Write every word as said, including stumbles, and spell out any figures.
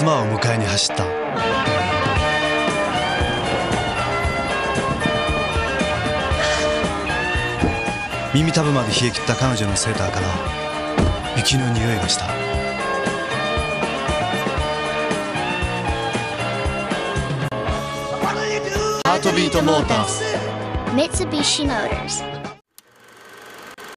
妻を迎えに走った。耳たぶまで冷え切った彼女のセーターから雪の匂いがした。ハートビートモーターズ、 Mitsubishi Motors.